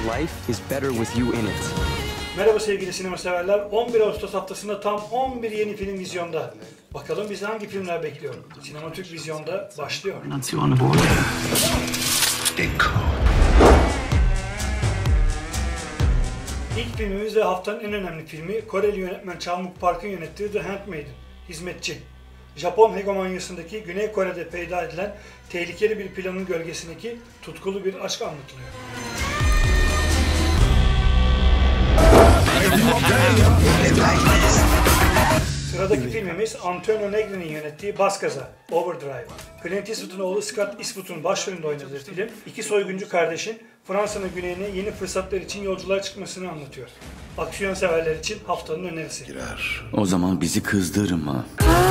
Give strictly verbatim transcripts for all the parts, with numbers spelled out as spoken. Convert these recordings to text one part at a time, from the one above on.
life is better with you in it. Merhaba sevgili sinema severler. on bir Ağustos haftasında tam on bir yeni film vizyonda. Bakalım bizi hangi filmler bekliyor? Sinema Türk Vizyon'da başlıyor. İlk filmimiz ve haftanın en önemli filmi Koreli yönetmen Chan-wook Park'ın yönettiği The Handmaiden, Hizmetçi. Japon hegemonyasındaki Güney Kore'de peyda edilen tehlikeli bir planın gölgesindeki tutkulu bir aşk anlatılıyor. Sıradaki filmimiz Antonio Negri'nin yönettiği Bas Gaza, Overdrive. Clint Eastwood'un oğlu Scott Eastwood'un başrolünde oynadığı film, iki soyguncu kardeşin Fransa'nın güneyine yeni fırsatlar için yolculuğa çıkmasını anlatıyor. Aksiyon severler için haftanın önerisi. Girer. O zaman bizi kızdırma.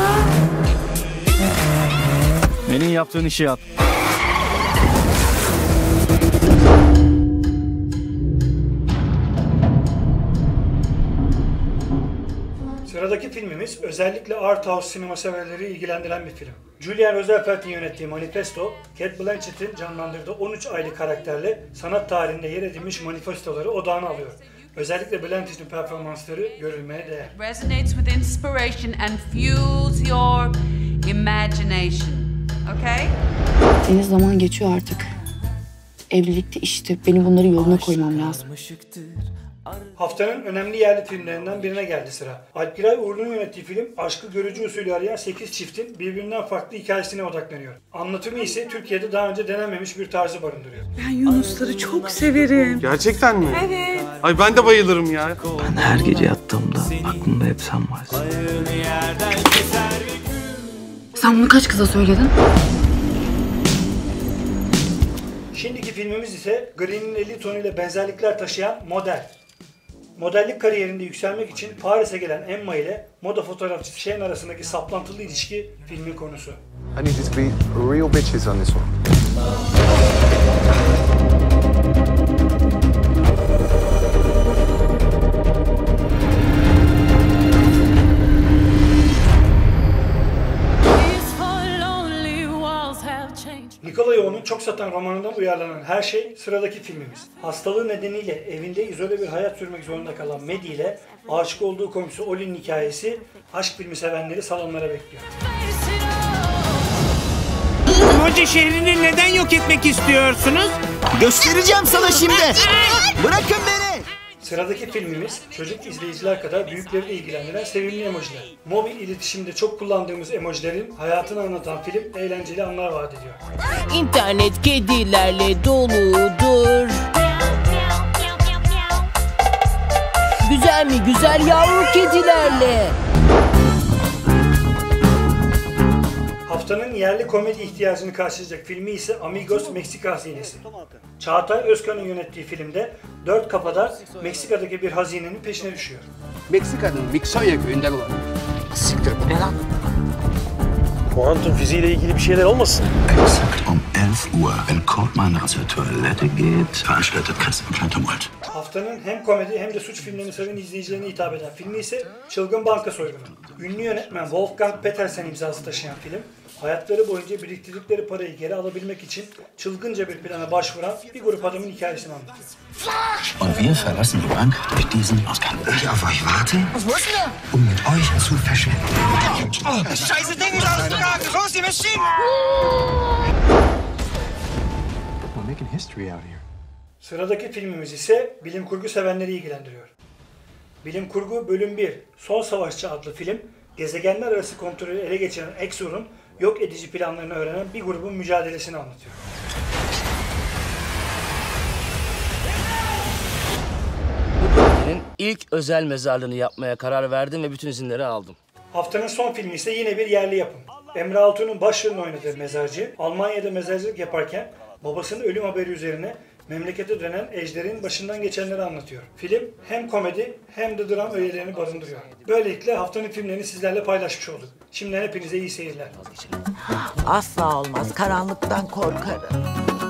Senin yaptığın işi yap. Sıradaki filmimiz özellikle art house sinema severleri ilgilendiren bir film. Julia Rosenfeld'in yönettiği Manifesto, Cate Blanchett'in canlandırdığı on üç aylık karakterle sanat tarihinde yer edinmiş manifestoları odağına alıyor. Özellikle Blanchett'in performansları görülmeye değer. Resonates with inspiration and fuels your imagination. Okay? Deniz, zaman geçiyor artık. Evlilikte işte benim bunları yoluna koymam lazım. Haftanın önemli yerli filmlerinden birine geldi sıra. Alp Giray Uğurlu'nun yönettiği film, aşkı görücü usulü arayan sekiz çiftin birbirinden farklı hikayesine odaklanıyor. Anlatımı ise Türkiye'de daha önce denenmemiş bir tarzı barındırıyor. Ben yunusları çok severim. Gerçekten mi? Evet. Ay ben de bayılırım ya. Ben her gece yattığımda aklımda hep sen varsın. Sen bunu kaç kıza söyledin? Şimdiki filmimiz ise Green'in elli tonuyla benzerlikler taşıyan Model. Modellik kariyerinde yükselmek için Paris'e gelen Emma ile moda fotoğrafçısı Shane arasındaki saplantılı ilişki filmin konusu. I need you to be real bitches on this one. Nikolay Yoğun'un çok satan romanından uyarlanan Her Şey sıradaki filmimiz. Hastalığı nedeniyle evinde izole bir hayat sürmek zorunda kalan Maddie ile aşık olduğu komşusu Ollie'nin hikayesi aşk filmi sevenleri salonlara bekliyor. Emoji şehrini neden yok etmek istiyorsunuz? Göstereceğim sana şimdi. Bırakın beni. Sıradaki filmimiz çocuk izleyiciler kadar büyükleri de ilgilendiren sevimli emojiler. Mobil iletişimde çok kullandığımız emojilerin hayatını anlatan film eğlenceli anlar vaat ediyor. İnternet kedilerle doludur. Güzel mi güzel yavru kedilerle. Haftanın yerli komedi ihtiyacını karşılayacak filmi ise Amigos Meksika Hazinesi. Çağatay Özkan'ın yönettiği filmde dört kafadar Meksika'daki bir hazinenin peşine düşüyor. Meksika'nın Victoria köyünde olan. Siktir bu ne lan? Kuantum fiziğiyle ilgili bir şeyler olmasın? Exakt um elf Uhr, wenn Kortmann zur Toilette geht, veranstaltet Katzenplantomold. Haftanın hem komedi hem de suç filmlerini seven izleyicilerine hitap eden filmi ise Çılgın Banka Soygunu. Ünlü yönetmen Wolfgang Petersen imzası taşıyan film, hayatları boyunca biriktirdikleri parayı geri alabilmek için çılgınca bir plana başvuran bir grup adamın hikayesini anlatıyor. Und wir verlassen die Bank durch diesen Ausgang. Ich auf euch warte, Was muss denn da? um mit euch zu verschwinden. Das scheiße Ding ist ausgegangen! Los, die Maschine! We're making history out here. Sıradaki filmimiz ise bilim kurgu sevenleri ilgilendiriyor. Bilim Kurgu Bölüm bir Son Savaşçı adlı film, gezegenler arası kontrolü ele geçiren Exor'un yok edici planlarını öğrenen bir grubun mücadelesini anlatıyor. İlk özel mezarlığını yapmaya karar verdim ve bütün izinleri aldım. Haftanın son filmi ise yine bir yerli yapım. Emre Altuğ'un başrolünü oynadığı mezarcı, Almanya'da mezarcılık yaparken babasının ölüm haberi üzerine memlekete dönen Ejder'in başından geçenleri anlatıyor. Film hem komedi hem de dram öğelerini barındırıyor. Böylelikle haftanın filmlerini sizlerle paylaşmış olduk. Şimdiden hepinize iyi seyirler. Asla olmaz. Karanlıktan korkarım.